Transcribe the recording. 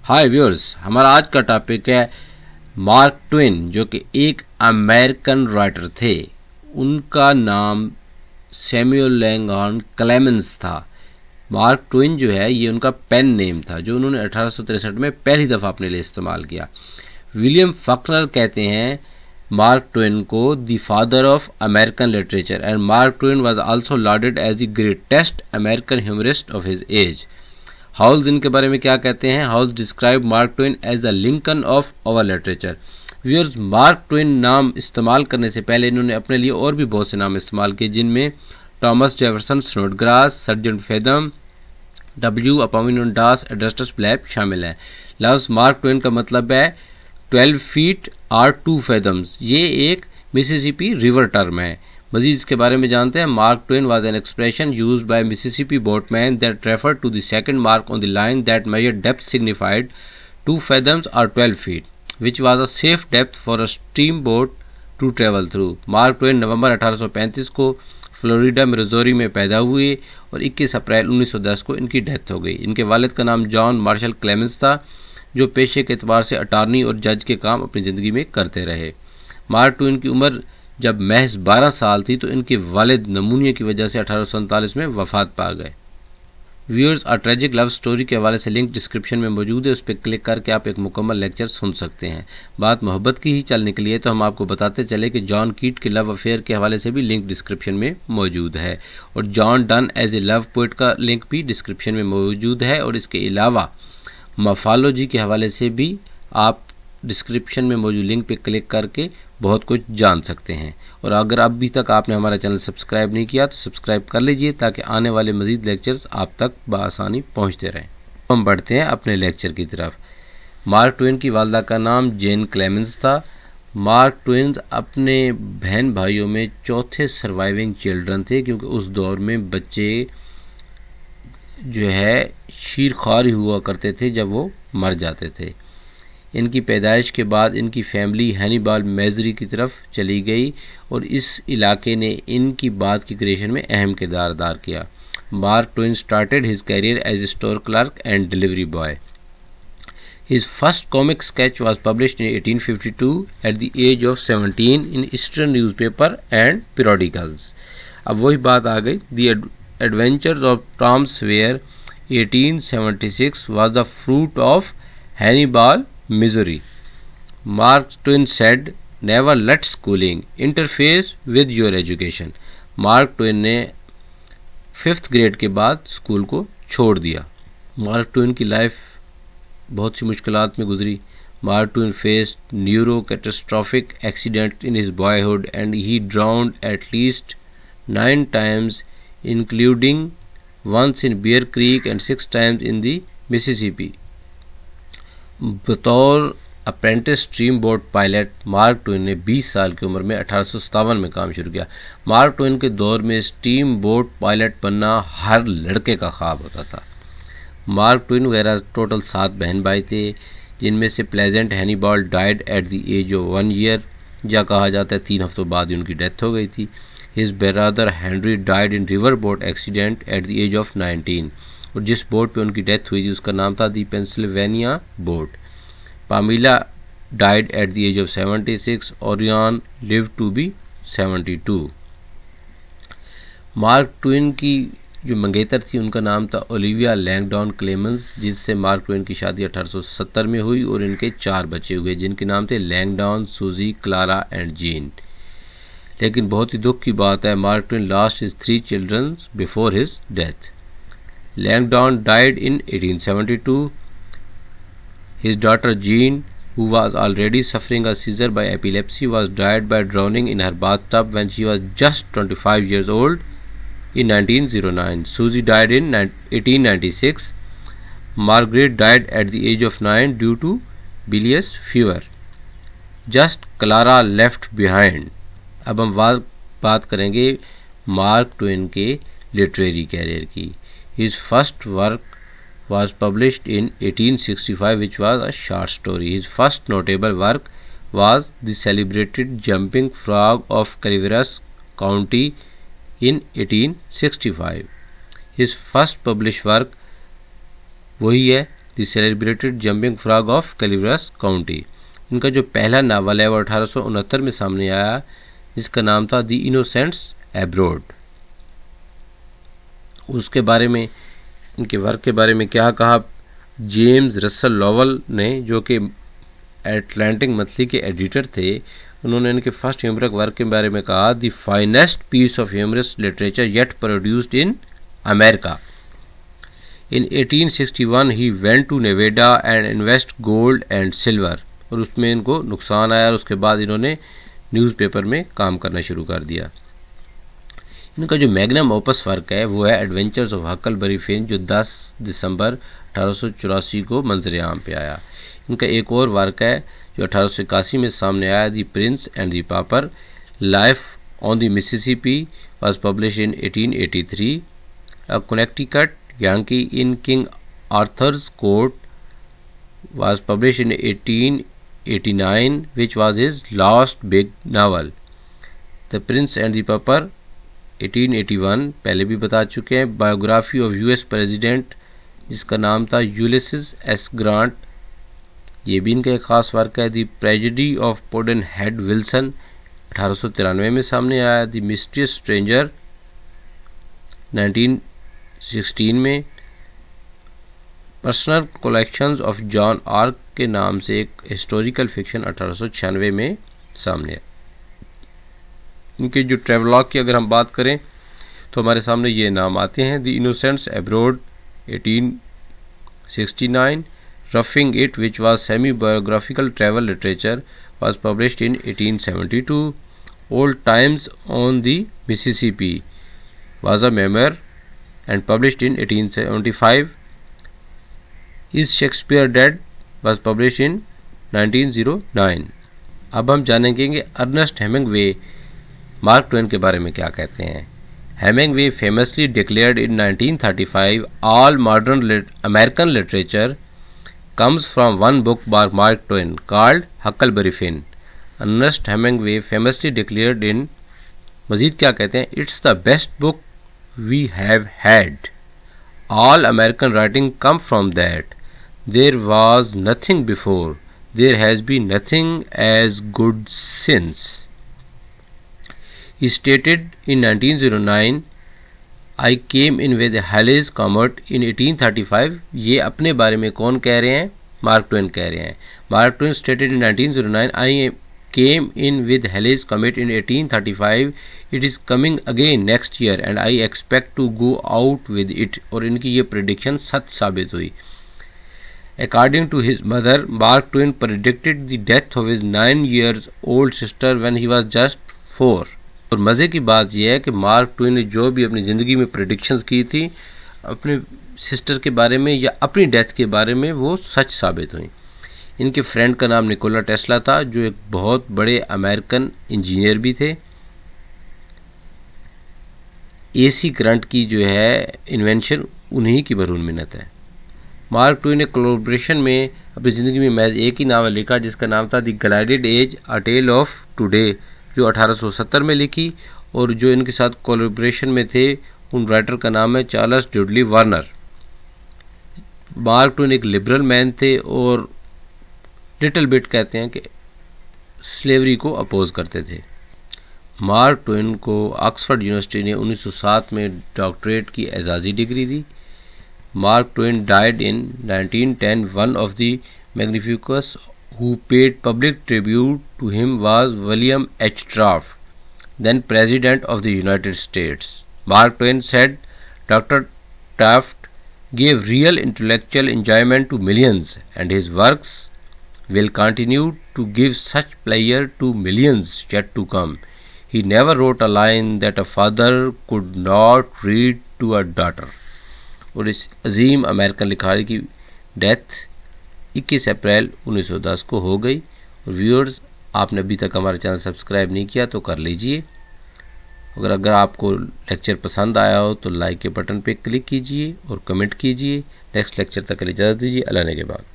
हाय viewers, हमारा आज का टॉपिक है मार्क ट्वेन, जो कि एक अमेरिकन राइटर थे। उनका नाम सैमुअल लैंगहॉर्न क्लेमेंस था। मार्क ट्वेन जो है ये उनका पेन नेम था, जो उन्होंने 1863 में पहली दफ़ा अपने लिए इस्तेमाल किया। विलियम फकनर कहते हैं मार्क ट्वेन को the father of American literature, and Mark Twain was also lauded as the greatest American humorist of his age. Howells इनके बारे में क्या कहते हैं? Howells describe Mark Twain as the Lincoln of our literature. Viewers, Mark Twain नाम इस्तेमाल करने से पहले इन्होंने अपने लिए और भी बहुत से नाम इस्तेमाल किए, जिनमें Thomas Jefferson Snodgrass, Sergeant Fathom, W Epaminondas, Adrastus Blab शामिल हैं। लफ्ज़ मार्क ट्वेन का मतलब है 12 फीट और 2 फेदम्स। ये एक मिसिसिपी रिवर टर्म है। मजीद इसके बारे में जानते हैं। Mark Twain was an expression used by Mississippi boatman that refer to the second mark on the line that measure depth signified 2 fathoms or 12 feet, which was a safe depth for a steamboat to travel through. Mark Twain नवंबर 1835 को Florida Missouri में पैदा हुए और 21 अप्रैल 1910 को इनकी death हो गई। इनके वालिद का नाम जॉन मार्शल क्लेमेंस था, जो पेशे के एतबार से अटार्नी और जज के काम अपनी ज़िंदगी में करते रहे। मार्क ट्वेन की उम्र जब महज 12 साल थी तो इनके वालिद नमूनिया की वजह से 1847 में वफात पा गए। Viewers, a tragic love story के हवाले से लिंक डिस्क्रिप्शन में मौजूद है, उस पर क्लिक करके आप एक मुकम्मल लेक्चर सुन सकते हैं। बात मोहब्बत की ही चल निकली है तो हम आपको बताते चले कि जॉन कीट के लव अफेयर के हवाले से भी लिंक डिस्क्रिप्शन में मौजूद है, और John Donne as a love poet का लिंक भी डिस्क्रिप्शन में मौजूद है। और इसके अलावा मफालोजी के हवाले से भी आप डिस्क्रिप्शन में मौजूद लिंक पे क्लिक करके बहुत कुछ जान सकते हैं। और अगर अभी तक आपने हमारा चैनल सब्सक्राइब नहीं किया तो सब्सक्राइब कर लीजिए, ताकि आने वाले मज़ीद लेक्चर्स आप तक बआसानी पहुंचते रहें। हम बढ़ते हैं अपने लेक्चर की तरफ। मार्क ट्वेन की वालदा का नाम जेन क्लेमेंस था। मार्क ट्वेन अपने बहन भाइयों में चौथे सर्वाइविंग चिल्ड्रन थे, क्योंकि उस दौर में बच्चे जो है शीरख्वार हुआ करते थे जब वो मर जाते थे। इनकी पैदाइश के बाद इनकी फैमिली हैनिबाल मेजरी की तरफ चली गई और इस इलाके ने इनकी बाद की क्रिएशन में अहम किरदार अदा किया। Mark Twain started his career as a store clerk and delivery boy. His first comic sketch was published in 1852 at the age of 17 in eastern newspaper and periodicals. अब वही बात आ गई। The adventures of Tom Sawyer 1876 was the fruit of Hannibal Missouri. Mark Twain said, "Never let schooling interfere with your education." Mark Twain ने 5th grade के बाद school को छोड़ दिया। मार्क ट्वेन की लाइफ बहुत सी मुश्किलात में गुजरी। Mark Twain faced neuro catastrophic accident in his boyhood and he drowned at least 9 times, including once in Bear Creek and 6 times in the Mississippi. बतौर apprentice stream boat pilot Mark Twain ने 20 साल की उम्र में 1857 में काम शुरू किया। मार्क ट्वेन के दौर में स्टीम बोट पायलट बनना हर लड़के का ख्वाब होता था। मार्क ट्वेन वगैरह टोटल 7 बहन भाई थे, जिनमें से Pleasant Hannibal died at the age of 1 year, या कहा जाता है 3 हफ्तों बाद ही उनकी डेथ हो गई थी। His brother Henry died in river boat accident at the age of 19, और जिस बोट पे उनकी डेथ हुई थी उसका नाम था the Pennsylvania boat. Pamela died at the age of 76, Orion live to be 72। Mark Twain की जो मंगेतर थी उनका नाम था ओलिविया लैंगडॉन क्लेमेंस, जिससे मार्क ट्वेन की शादी 1870 में हुई और इनके 4 बच्चे हुए, जिनके नाम थे लैंगडॉन, सूजी, क्लारा एंड जीन। लेकिन बहुत ही दुख की बात है, Mark Twain lost his 3 children before his death. Langdon died in 1872. His daughter Jean, who was already suffering a seizure by epilepsy, was died by drowning in her bathtub when she was just 25 years old in 1909. Susie died in 1896. Margaret died at the age of 9 due to bilious fever. Just Clara left behind. अब हम बात करेंगे Mark Twain के literary career की। His first work was published in 1865, which was a short story. His first notable work was the celebrated Jumping Frog of Calaveras County in 1865. His first published work वही है the celebrated jumping frog of California county. इनका जो पहला novel है वो 1869 में सामने आया, जिसका नाम था द इनोसेंट्स एब्रोड। उसके बारे में, इनके वर्क के बारे में क्या कहा जेम्स रसल लॉवल ने, जो कि एटलांटिक मंथली के एडिटर थे। उन्होंने इनके फर्स्ट ह्यूमरस वर्क के बारे में कहा the finest piece of humorous literature yet produced in America. In 1861 he went to Nevada and invest gold and silver, और उसमें इनको नुकसान आया और उसके बाद इन्होंने न्यूज़पेपर में काम करना शुरू कर दिया। इनका जो मैग्नम ओपस वर्क है वो है एडवेंचर्स ऑफ हकलबरी फिन, जो 10 दिसंबर 1884 को मंजर आम पे आया। इनका एक और वर्क है जो 1881 में सामने आया, the prince and the pauper, life on the Mississippi was publish in 1883। A Connecticut Yankee in King Arthur's court was published in 1889, which was his last big novel. The Prince and the Pauper 1881 पहले भी बता चुके हैं। Biography of US president, जिसका नाम था Ulysses S grant, ये भी इनका एक खास वर्क है। The tragedy of Pudd'nhead Wilson 1893 में सामने आया। द मिस्टीरियस स्ट्रेंजर 1916 में। Personal collections of Joan Arc के नाम से एक हिस्टोरिकल फिक्शन 1896 में सामने है। इनके जो ट्रेवलॉग की अगर हम बात करें तो हमारे सामने ये नाम आते हैं, the innocents abroad 1869, roughing it which was semi biographical travel literature was published in 1872, old times on the Mississippi was a memoir and published in 1875, is Shakespeare dead was published in 1909। अब हम जानेंगे Ernest Hemingway mark Twain के बारे में क्या कहते हैं। Hemingway famously declared in 1935 all modern American literature comes from one book by Mark Twain called Huckleberry Finn। Ernest Hemingway famously declared in, मजीद क्या कहते हैं, it's the best book we have had, all American writing come from that, there was nothing before, there has been nothing as good since। He stated in 1909, I came in with Halley's Comet in 1835। ये अपने बारे में कौन कह रहे हैं? Mark Twain कह रहे हैं। Mark Twain stated in 1909, I came in with Halley's Comet in 1835, it is coming again next year and I expect to go out with it। और इनकी ये prediction सच साबित हुई। According to his mother, Mark Twain predicted the death of his 9-year-old sister when he was just 4। और मज़े की बात यह है कि मार्क ट्वेन ने जो भी अपनी ज़िंदगी में प्रेडिक्शंस की थी अपने सिस्टर के बारे में या अपनी डेथ के बारे में, वो सच साबित हुई। इनके फ्रेंड का नाम निकोला टेस्ला था, जो एक बहुत बड़े अमेरिकन इंजीनियर भी थे। एसी करंट की जो है इन्वेंशन उन्हीं की भरून मिन्नत है। मार्क ट्वेन ने कोलैबोरेशन में अपनी ज़िंदगी में महज एक ही नावल लिखा, जिसका नाम था the gilded age a tale of today, जो 1870 में लिखी, और जो इनके साथ कोलैबोरेशन में थे उन राइटर का नाम है Charles Dudley Warner. Mark Twain एक लिबरल मैन थे और लिटिल बिट कहते हैं कि स्लेवरी को अपोज करते थे। मार्क ट्वेन को ऑक्सफोर्ड यूनिवर्सिटी ने 1907 में डॉक्टरेट की एजाज़ी डिग्री दी। Mark Twain died in 1910. One of the magnificus who paid public tribute to him was William H. Taft, then President of the United States. Mark Twain said, Dr. Taft gave real intellectual enjoyment to millions, and his works will continue to give such pleasure to millions yet to come. He never wrote a line that a father could not read to a daughter। और इस अजीम American Likhari की death 21 अप्रैल 1910 को हो गई। और viewers, आपने अभी तक हमारा चैनल सब्सक्राइब नहीं किया तो कर लीजिए। अगर आपको लेक्चर पसंद आया हो तो लाइक के बटन पे क्लिक कीजिए और कमेंट कीजिए। नेक्स्ट लेक्चर तक के लिए इजाज़त दीजिए। अल्लाह ने के बाद।